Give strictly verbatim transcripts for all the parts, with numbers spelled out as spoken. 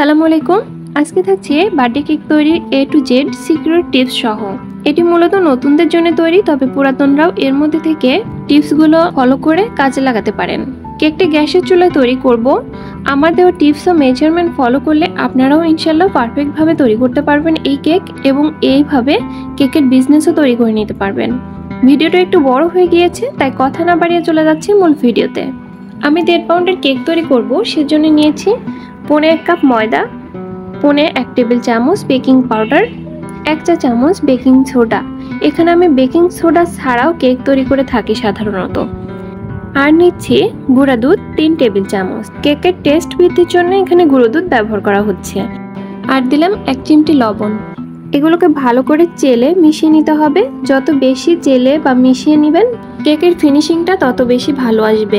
আসসালামু আলাইকুম। আজকে থাকছে বার্থডে কেক তৈরির A to Z secret tips সহ। এটি মূলত নতুনদের জন্য তৈরি, তবে পুরাতনরাও এর মধ্যে থেকে টিপসগুলো ফলো করে কাজে লাগাতে পারেন। কেকটি গ্যাসের চুলায় তৈরি করব। আমার দেওয়া টিপস ও মেজারমেন্ট ফলো করলে আপনারাও ইনশাল্লাহ পারফেক্টভাবে তৈরি করতে পারবেন এই কেক, এবং এইভাবে কেকের বিজনেসও তৈরি করে নিতে পারবেন। ভিডিওটা একটু বড় হয়ে গিয়েছে, তাই কথা না বাড়িয়ে চলে যাচ্ছি মূল ভিডিওতে। আমি দেড় পাউন্ডের কেক তৈরি করব, সেজন্য নিয়েছি পৌনে এক কাপ ময়দা, পৌনে এক টেবিল চামচ বেকিং পাউডার, এক চা চামচ বেকিং সোডা। এখানে আমি বেকিং সোডা ছাড়াও কেক তৈরি করে থাকি সাধারণত। আর নিচ্ছি গুঁড়া দুধ তিন টেবিল চামচ। কেকের টেস্ট বৃদ্ধির জন্য এখানে গুঁড়ো দুধ ব্যবহার করা হচ্ছে। আর দিলাম এক চিমটি লবণ। এগুলোকে ভালো করে চেলে মিশিয়ে নিতে হবে। যত বেশি চেলে বা মিশিয়ে নেবেন কেকের ফিনিশিংটা তত বেশি ভালো আসবে।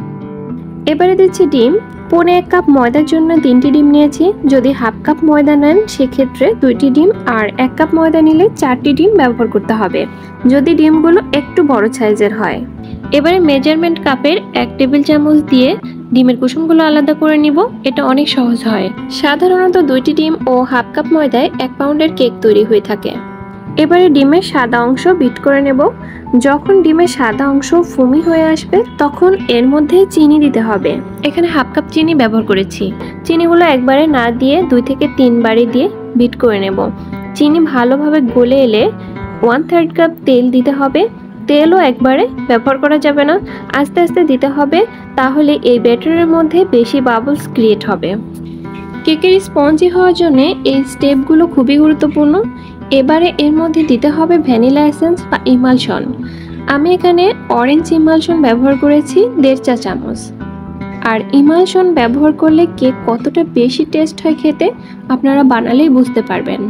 এবারে দিচ্ছি ডিম। পৌনে এক কাপ ময়দার জন্য তিনটি ডিম নিয়েছি। যদি হাফ কাপ ময়দা নেন সেক্ষেত্রে দুইটি ডিম, আর এক কাপ ময়দা নিলে চারটি ডিম ব্যবহার করতে হবে যদি ডিমগুলো একটু বড় সাইজের হয়। এবারে মেজারমেন্ট কাপের এক টেবিল চামচ দিয়ে ডিমের কুসুমগুলো আলাদা করে নিব। এটা অনেক সহজ হয়। সাধারণত দুইটি ডিম ও হাফ কাপ ময়দায় এক পাউন্ডের কেক তৈরি হয়ে থাকে। এবারে ডিমের সাদা অংশ বিট করে নেব। যখন ডিমের সাদা অংশ ফুমি হয়ে আসবে তখন এর মধ্যে চিনি দিতে হবে। এখানে হাফ কাপ চিনি ব্যবহার করেছি। চিনিগুলো একবারে না দিয়ে দুই থেকে তিনবারে দিয়ে বিট করে নেব। চিনি ভালোভাবে গলে এলে ওয়ান থার্ড কাপ তেল দিতে হবে। তেলও একবারে ব্যবহার করা যাবে না, আস্তে আস্তে দিতে হবে, তাহলে এই ব্যাটারের মধ্যে বেশি বাবলস ক্রিয়েট হবে। কেকের স্পঞ্জি হওয়ার জন্য এই স্টেপগুলো খুবই গুরুত্বপূর্ণ। এবারে এর মধ্যে দিতে হবে ভ্যানিলা এসেন্স বা ইমালশন। আমি এখানে অরেঞ্জ ইমালশন ব্যবহার করেছি দেড় চা চামচ। আর ইমালশন ব্যবহার করলে কেক কতটা বেশি টেস্ট হয় খেতে আপনারা বানালেই বুঝতে পারবেন।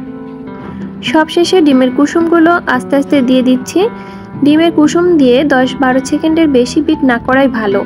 সবশেষে ডিমের কুসুমগুলো আস্তে আস্তে দিয়ে দিচ্ছি। ডিমের কুসুম দিয়ে দশ বারো সেকেন্ডের বেশি বিট না করাই ভালো।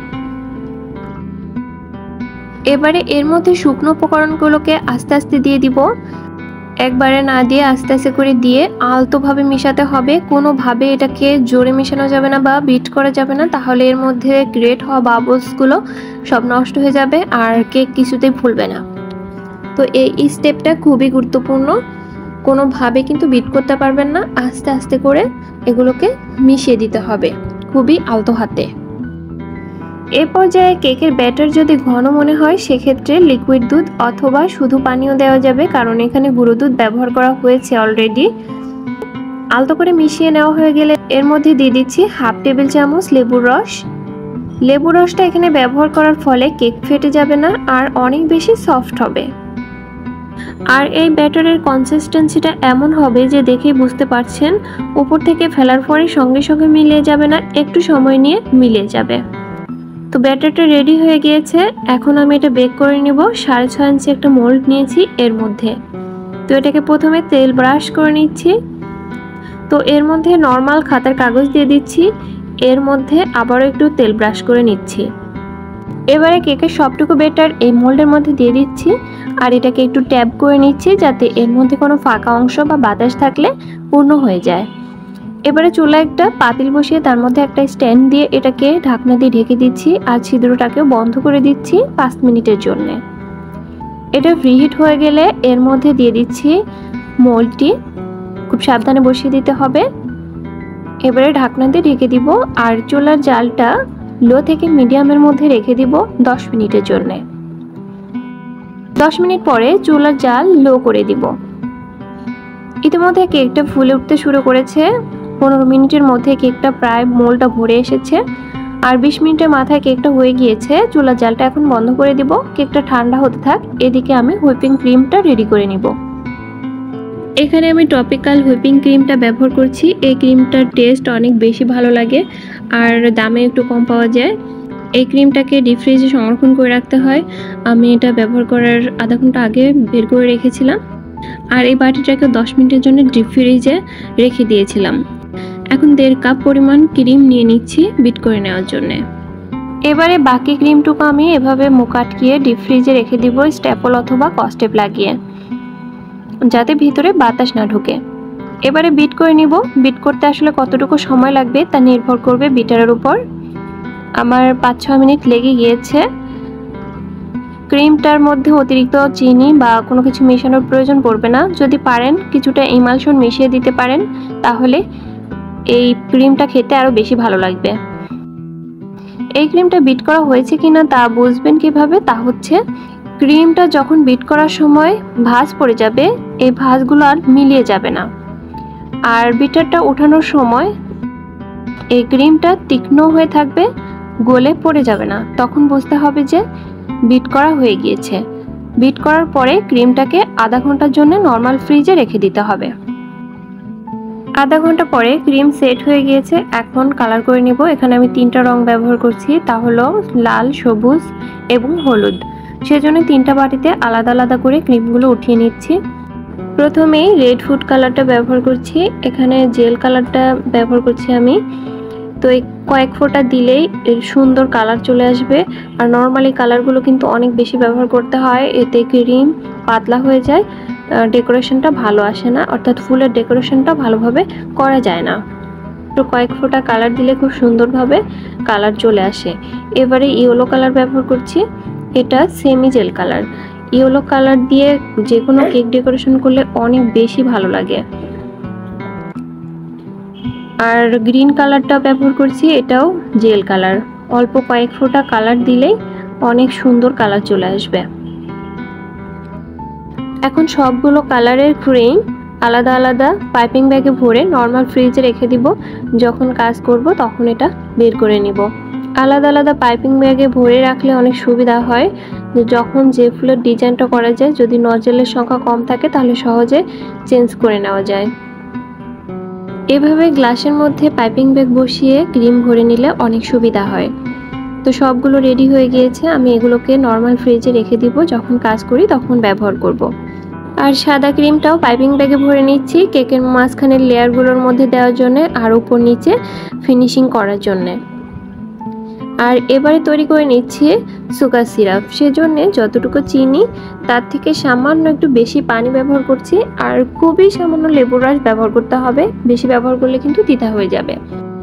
এবারে এর মধ্যে শুকনো উপকরণগুলোকে আস্তে আস্তে দিয়ে দিব। একবারে না দিয়ে আস্তে আস্তে করে দিয়ে আলতোভাবে মেশাতে হবে। কোনোভাবে এটাকে জোরে মেশানো যাবে না বা বিট করা যাবে না, তাহলে এর মধ্যে ক্রিয়েট হওয়া বাবলসগুলো সব নষ্ট হয়ে যাবে আর কেক কিছুতেই ফুলবে না। তো এই স্টেপটা খুবই গুরুত্বপূর্ণ। কোনোভাবে কিন্তু বিট করতে পারবেন না, আস্তে আস্তে করে এগুলোকে মিশিয়ে দিতে হবে খুবই আলতো হাতে। এ পর্যায়ে কেকের ব্যাটার যদি ঘন মনে হয় সেক্ষেত্রে লিকুইড দুধ অথবা শুধু পানিও দেওয়া যাবে, কারণ এখানে গুঁড়ো দুধ ব্যবহার করা হয়েছে অলরেডি। আলতো করে মিশিয়ে নেওয়া হয়ে গেলে এর মধ্যে দিয়ে দিচ্ছি হাফ টেবিল চামচ লেবুর রস। লেবুর রসটা এখানে ব্যবহার করার ফলে কেক ফেটে যাবে না আর অনেক বেশি সফট হবে। আর এই ব্যাটারের কনসিস্টেন্সিটা এমন হবে যে দেখেই বুঝতে পারছেন উপর থেকে ফেলার পরে সঙ্গে সঙ্গে মিলিয়ে যাবে না, একটু সময় নিয়ে মিলিয়ে যাবে। তো ব্যাটারটা রেডি হয়ে গিয়েছে। এখন আমি এটা বেক করে নেব। সাড়ে ছয় ইঞ্চি একটা মোল্ড নিয়েছি এর মধ্যে। তো এটাকে প্রথমে তেল ব্রাশ করে নিচ্ছি। তো এর মধ্যে নর্মাল খাতার কাগজ দিয়ে দিচ্ছি। এর মধ্যে আবারও একটু তেল ব্রাশ করে নিচ্ছি। এবারে কেকের সবটুকু ব্যাটার এই মোল্ডের মধ্যে দিয়ে দিচ্ছি আর এটাকে একটু ট্যাপ করে নিচ্ছি যাতে এর মধ্যে কোনো ফাঁকা অংশ বা বাতাস থাকলে পূর্ণ হয়ে যায়। এবারে চুলায় একটা পাতিল বসিয়ে তার মধ্যে একটা স্ট্যান্ড দিয়ে এটাকে ঢাকনা দিয়ে ঢেকে দিচ্ছি আর ছিদ্রটাকেও বন্ধ করে দিচ্ছি পাঁচ মিনিটের জন্য। এটা প্রিহিট হয়ে গেলে এর মধ্যে দিয়ে দিচ্ছি মোল্ডটি। খুব সাবধানে বসিয়ে দিতে হবে। এবারে ঢাকনা দিয়ে ঢেকে দিব আর চুলার জালটা লো থেকে মিডিয়ামের মধ্যে রেখে দিব দশ মিনিটের জন্য। দশ মিনিট পরে চুলার জাল লো করে দিব। ইতিমধ্যে কেকটা ফুলে উঠতে শুরু করেছে। পনেরো মিনিটের মধ্যে কেকটা প্রায় মোলটা ভরে এসেছে আর বিশ মিনিটের মাথায় কেকটা হয়ে গিয়েছে। চুলার জালটা এখন বন্ধ করে দিব। কেকটা ঠান্ডা হতে থাক। এদিকে আমি হুইপিং ক্রিমটা রেডি করে নিব। এখানে আমি টপিক্যাল হুইপিং ক্রিমটা ব্যবহার করছি। এই ক্রিমটার টেস্ট অনেক বেশি ভালো লাগে আর দামে একটু কম পাওয়া যায়। এই ক্রিমটাকে ডিপ ফ্রিজে সংরক্ষণ করে রাখতে হয়। আমি এটা ব্যবহার করার আধা ঘন্টা আগে বের করে রেখেছিলাম আর এই বাটিটাকে দশ মিনিটের জন্য ডিপ ফ্রিজে রেখে দিয়েছিলাম। এখন দেড় কাপ পরিমাণ ক্রিম নিয়ে নিচ্ছি বিট করে নেওয়ার জন্য। এবারে বাকি ক্রিমটুকু আমি এভাবে মুখ আটকিয়ে ডিপ ফ্রিজে রেখে দিব স্ট্যাপল অথবা কস্টেপ লাগিয়ে, যাতে ভিতরে বাতাস না ঢোকে। এবারে বিট করে নিব। বিট করতে আসলে কতটুকু সময় লাগবে তা নির্ভর করবে বিটারের উপর। আমার পাঁচ ছয় মিনিট লেগে গিয়েছে। ক্রিমটার মধ্যে অতিরিক্ত চিনি বা কোনো কিছু মেশানোর প্রয়োজন পড়বে না। যদি পারেন কিছুটা ইমালশন মিশিয়ে দিতে পারেন, তাহলে এই ক্রিমটা খেতে আরও বেশি ভালো লাগবে। এই ক্রিমটা বিট করা হয়েছে কিনা তা বুঝবেন কিভাবে? তা হচ্ছে ক্রিমটা যখন বিট করার সময় ভাঁজ পড়ে যাবে, এই ভাঁজগুলো আর মিলিয়ে যাবে না। আর বিটারটা ওঠানোর সময় এই ক্রিমটা তীক্ষ্ণ হয়ে থাকবে, গলে পড়ে যাবে না। তখন বুঝতে হবে যে বিট করা হয়ে গিয়েছে। বিট করার পরে ক্রিমটাকে আধা ঘন্টার জন্য নর্মাল ফ্রিজে রেখে দিতে হবে। আধা ঘন্টা পরে ক্রিম সেট হয়ে গিয়েছে। এখন কালার করে নেব। এখানে আমি তিনটা রং ব্যবহার করছি, তা হলো লাল, সবুজ এবং হলুদ। সেজন্য তিনটা বাটিতে আলাদা আলাদা করে ক্রিমগুলো উঠিয়ে নিচ্ছি। প্রথমেই রেড ফুড কালারটা ব্যবহার করছি। এখানে জেল কালারটা ব্যবহার করছি আমি। তো এই কয়েক ফোঁটা দিলেই এর সুন্দর কালার চলে আসবে। আর নর্মালি কালারগুলো কিন্তু অনেক বেশি ব্যবহার করতে হয়, এতে ক্রিম পাতলা হয়ে যায়, ডেকোরেশনটা ভালো আসে না, অর্থাৎ ফুলের ডেকোরেশনটা ভালোভাবে করা যায় না। তো কয়েক ফোঁটা কালার দিলে খুব সুন্দরভাবে কালার চলে আসে। এবারে ইয়েলো কালার ব্যবহার করছি। এটা semi gel colour. Yellow colour দিয়ে যে কোনো কেক ডেকোরেশন করলে অনেক বেশি ভালো লাগে। আর গ্রিন কালারটা ব্যবহার করছি, এটাও জেল কালার। অল্প কয়েক ফোঁটা কালার দিলেই অনেক সুন্দর কালার চলে আসবে। এখন সবগুলো কালারের ক্রিম আলাদা আলাদা পাইপিং ব্যাগে ভরে নর্মাল ফ্রিজে রেখে দিব। যখন কাজ করব তখন এটা বের করে নিব। আলাদা আলাদা পাইপিং ব্যাগে ভরে রাখলে অনেক সুবিধা হয়। যখন যে ফুলের ডিজাইনটা করা যায়, যদি নজলের সংখ্যা কম থাকে তাহলে সহজে চেঞ্জ করে নেওয়া যায়। এভাবে গ্লাসের মধ্যে পাইপিং ব্যাগ বসিয়ে ক্রিম ভরে নিলে অনেক সুবিধা হয়। তো সবগুলো রেডি হয়ে গিয়েছে। আমি এগুলোকে নর্মাল ফ্রিজে রেখে দিব, যখন কাজ করি তখন ব্যবহার করব। আর সাদা ক্রিমটাও পাইপিং ব্যাগে ভরে নিচ্ছি, কেকের মাঝখানের লেয়ারগুলোর মধ্যে দেওয়ার জন্য আর উপর নিচে ফিনিশিং করার জন্য। আর এবারে তৈরি করে নিচ্ছি সুগার সিরাপ। সেজন্য যতটুকু চিনি তার থেকে সামান্য একটু বেশি পানি ব্যবহার করছি। আর খুবই সামান্য লেবুর রস ব্যবহার করতে হবে, বেশি ব্যবহার করলে কিন্তু তিতা হয়ে যাবে।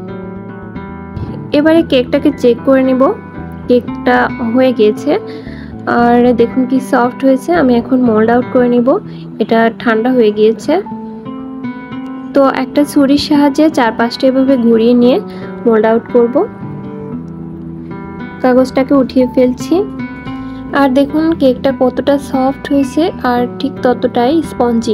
এবারে কেকটাকে চেক করে নেব। কেকটা হয়ে গিয়েছে আর দেখুন কি সফট হয়েছে। আমি এখন মোল্ড আউট করে নিব। এটা ঠান্ডা হয়ে গিয়েছে। তো একটা ছুরির সাহায্যে চার পাঁচটা এভাবে ঘুরিয়ে নিয়ে মোল্ড আউট করব। কাগজটাকে উঠিয়ে ফেলছি। আর দেখুন কেকটা কতটা সফট হয়েছে আর ঠিক ততটাই স্পঞ্জি।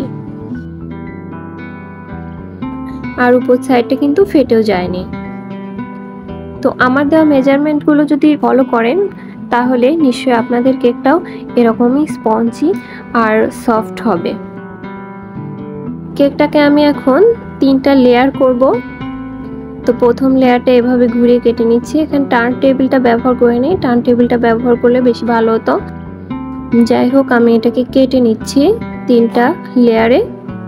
আর উপর সাইডটা কিন্তু ফেটেও যায়নি। তো আমার দেওয়া মেজারমেন্টগুলো যদি ফলো করেন তাহলে নিশ্চয়ই আপনাদের কেকটাও এরকমই স্পঞ্জি আর সফট হবে। কেকটাকে আমি এখন তিনটা লেয়ার করব। তো প্রথম লেয়ারটা এভাবে ঘুরিয়ে কেটে নিচ্ছি। এখানে টার্ন টেবিলটা ব্যবহার করে নিই, টার্ন টেবিলটা ব্যবহার করলে বেশি ভালো হতো। যাই হোক, আমি এটাকে কেটে নিচ্ছি তিনটা লেয়ারে।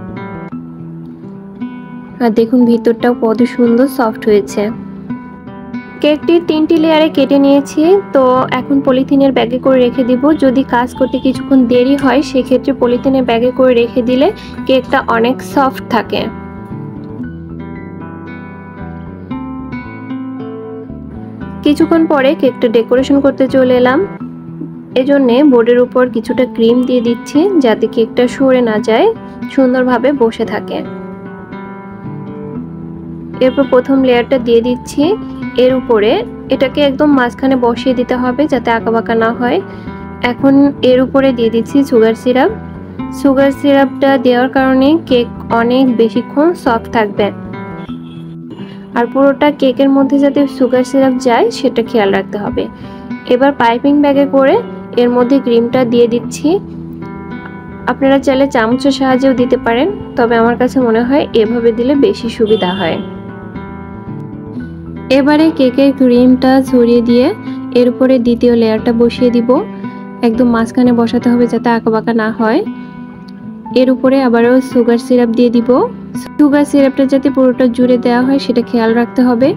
আর দেখুন ভিতরটাও কত সুন্দর সফট হয়েছে। কেকটি তিনটি লেয়ারে কেটে নিয়েছি। তো এখন পলিথিনের ব্যাগে করে রেখে দিব। যদি কাজ করতে কিছুক্ষণ দেরি হয় সেক্ষেত্রে পলিথিনের ব্যাগে করে রেখে দিলে কেকটা অনেক সফট থাকে। কিছুক্ষণ পরে কেকটা ডেকোরেশন করতে চলে এলাম। এজন্য বোর্ডের উপর কিছুটা ক্রিম দিয়ে দিচ্ছি যাতে কেকটা সরে না যায়, সুন্দরভাবে বসে থাকে। এরপর প্রথম লেয়ারটা দিয়ে দিচ্ছি এর উপরে। এটাকে একদম মাঝখানে বসিয়ে দিতে হবে যাতে আঁকাবাঁকা না হয়। এখন এর উপরে দিয়ে দিচ্ছি সুগার সিরাপ। সুগার সিরাপটা দেওয়ার কারণে কেক অনেক বেশিক্ষণ সফট থাকবে। আর পুরোটা কেকের মধ্যে যাতে সুগার সিরাপ যায় সেটা খেয়াল রাখতে হবে। এবার পাইপিং ব্যাগে করে এর মধ্যে ক্রিমটা দিয়ে দিচ্ছি। আপনারা চাইলে চামচের সাহায্যেও দিতে পারেন, তবে আমার কাছে মনে হয় এভাবে দিলে বেশি সুবিধা হয়। এবারে কেকের ক্রিমটা ছড়িয়ে দিয়ে এর উপরে দ্বিতীয় লেয়ারটা বসিয়ে দিব। একদম মাঝখানে বসাতে হবে যাতে আঁকাবাঁকা না হয়। এর উপরে আবারও সুগার সিরাপ দিয়ে দিব। সুগার সিরাপটা যাতে পুরোটা জুড়ে দেওয়া হয় সেটা খেয়াল রাখতে হবে।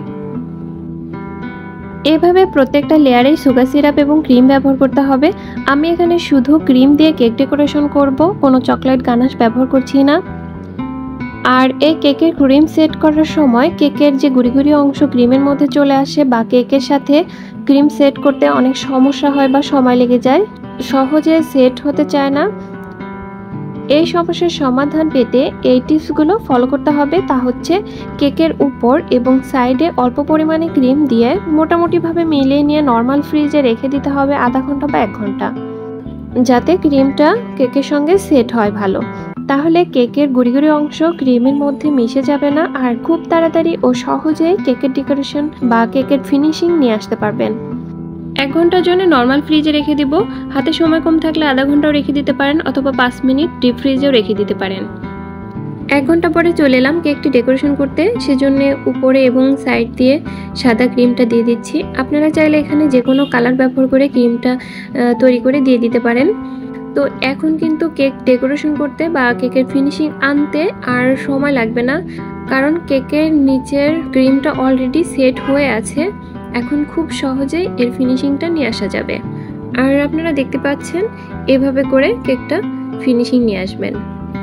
এভাবে প্রত্যেকটা লেয়ারে সুগার সিরাপ এবং ক্রিম ব্যবহার করতে হবে। আমি এখানে শুধু ক্রিম দিয়ে কেক ডেকোরেশন করব, কোনো চকলেট গানাশ ব্যবহার করছি না। আর এই কেকের ক্রিম সেট করার সময় কেকের যে গুড়ি গুড়ি অংশ ক্রিমের মধ্যে চলে আসে বা কেকের সাথে ক্রিম সেট করতে অনেক সমস্যা হয় বা সময় লেগে যায়, সহজে সেট হতে চায় না। এই সমস্যার সমাধান পেতে এই টিপসগুলো ফলো করতে হবে। তা হচ্ছে কেকের উপর এবং সাইডে অল্প পরিমাণে ক্রিম দিয়ে মোটামুটিভাবে মিলিয়ে নিয়ে নর্মাল ফ্রিজে রেখে দিতে হবে আধা ঘন্টা বা এক ঘন্টা, যাতে ক্রিমটা কেকের সঙ্গে সেট হয় ভালো। তাহলে কেকের গুঁড়ি গুঁড়ি অংশ ক্রিমের মধ্যে মিশে যাবে না, আর খুব তাড়াতাড়ি ও সহজেই কেকের ডেকোরেশন বা কেকের ফিনিশিং নিয়ে আসতে পারবেন। এক ঘন্টার জন্য নর্মাল ফ্রিজে রেখে দিব। হাতে সময় কম থাকলে আধা ঘন্টাও রেখে দিতে পারেন, অথবা পাঁচ মিনিট ডিপ ফ্রিজেও রেখে দিতে পারেন। এক ঘন্টা পরে চলে এলাম কেকটি ডেকোরেশন করতে। সেজন্য উপরে এবং সাইড দিয়ে সাদা ক্রিমটা দিয়ে দিচ্ছি। আপনারা চাইলে এখানে যে কোনো কালার ব্যবহার করে ক্রিমটা তৈরি করে দিয়ে দিতে পারেন। তো এখন কিন্তু কেক ডেকোরেশন করতে বা কেকের ফিনিশিং আনতে আর সময় লাগবে না, কারণ কেকের নিচের ক্রিমটা অলরেডি সেট হয়ে আছে। এখন খুব সহজেই এর ফিনিশিংটা নিয়ে আসা যাবে। আর আপনারা দেখতে পাচ্ছেন এভাবে করে কেকটা ফিনিশিং নিয়ে আসবেন।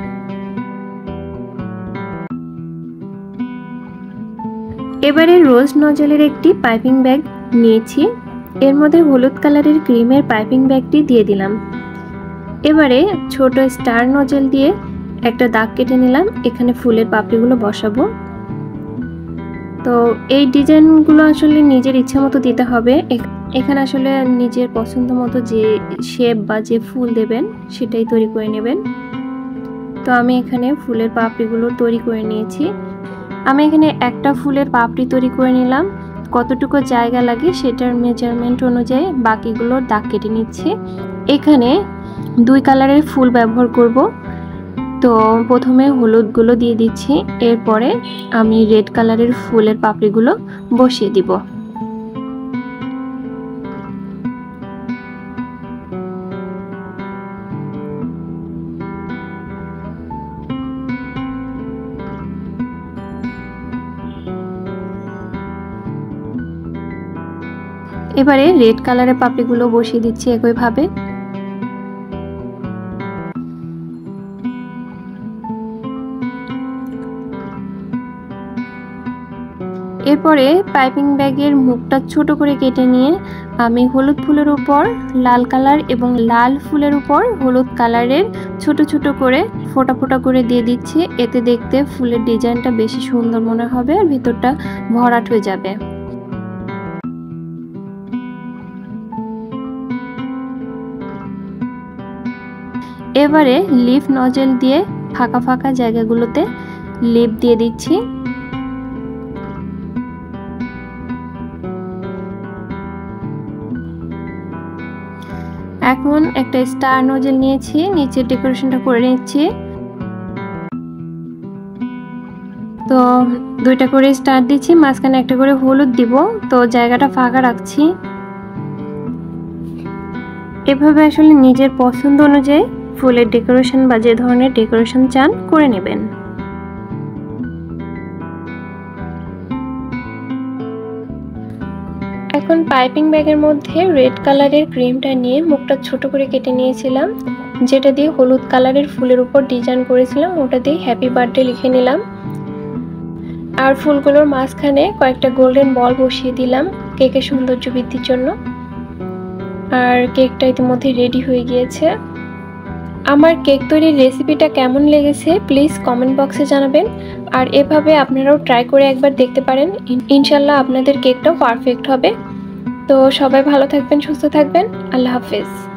এবারে রোজ নজলের একটি পাইপিং ব্যাগ নিয়েছি, এর মধ্যে হলুদ কালারের ক্রিমের পাইপিং ব্যাগটি দিয়ে দিলাম। এবারে ছোট স্টার নজল দিয়ে একটা দাগ কেটে নিলাম, এখানে ফুলের পাপড়িগুলো বসাবো। তো এই ডিজাইনগুলো আসলে নিজের ইচ্ছা মতো দিতে হবে। এখানে আসলে নিজের পছন্দ মতো যে শেপ বা যে ফুল দেবেন সেটাই তৈরি করে নেবেন। তো আমি এখানে ফুলের পাপড়িগুলো তৈরি করে নিয়েছি। আমি এখানে একটা ফুলের পাপড়ি তৈরি করে নিলাম। কতটুকু জায়গা লাগে সেটার মেজারমেন্ট অনুযায়ী বাকিগুলোর দাগ কেটে নিচ্ছি। এখানে দুই কালারের ফুল ব্যবহার করব। তো প্রথমে হলুদগুলো দিয়ে দিচ্ছি, এরপরে আমি রেড কালারের ফুলের পাপড়িগুলো বসিয়ে দিব। এবারে রেড কালারের পাপড়িগুলো বসিয়ে দিচ্ছি একইভাবে। এরপরে পাইপিং ব্যাগের মুখটা ছোট করে কেটে নিয়ে আমি হলুদ ফুলের উপর লাল কালার এবং লাল ফুলের উপর হলুদ কালারের ছোট ছোট করে ফোঁটা ফোঁটা করে দিয়ে দিচ্ছি। এতে দেখতে ফুলের ডিজাইনটা বেশি সুন্দর মনে হবে আর ভিতরটা ভরাট হয়ে যাবে। এবারে লিফ নজল দিয়ে ফাঁকা ফাঁকা জায়গাগুলোতে লিপ দিয়ে দিচ্ছি। এখন একটা স্টার নজল নিয়েছি, নিচে ডেকোরেশনটা করে নিচ্ছি। তো দুইটা করে স্টার দিচ্ছি, মাঝখানে একটা করে হলুদ দিব। তো জায়গাটা ফাঁকা রাখছি। এভাবে আসলে নিজের পছন্দ অনুযায়ী ফুলের ডেকোরেশন বা যে ধরনের ডেকোরেশন চান করে নেবেন। এখন পাইপিং ব্যাগের মধ্যে রেড কালারের ক্রিমটা নিয়ে মুখটা ছোট করে কেটে নিয়েছিলাম, যেটা দিয়ে হলুদ কালারের ফুলের উপর ডিজাইন করেছিলাম ওটা দিয়ে হ্যাপি বার্থডে লিখে নিলাম। আর ফুলগুলোর মাঝখানে কয়েকটা গোল্ডেন বল বসিয়ে দিলাম কেকের সৌন্দর্য বৃদ্ধির জন্য। আর কেকটা ইতিমধ্যে রেডি হয়ে গিয়েছে। আমার কেক তৈরির রেসিপিটা কেমন লেগেছে প্লিজ কমেন্ট বক্সে জানাবেন। আর এভাবে আপনারাও ট্রাই করে একবার দেখতে পারেন, ইনশাল্লাহ আপনাদের কেকটাও পারফেক্ট হবে। তো সবাই ভালো থাকবেন, সুস্থ থাকবেন। আল্লাহ হাফেজ।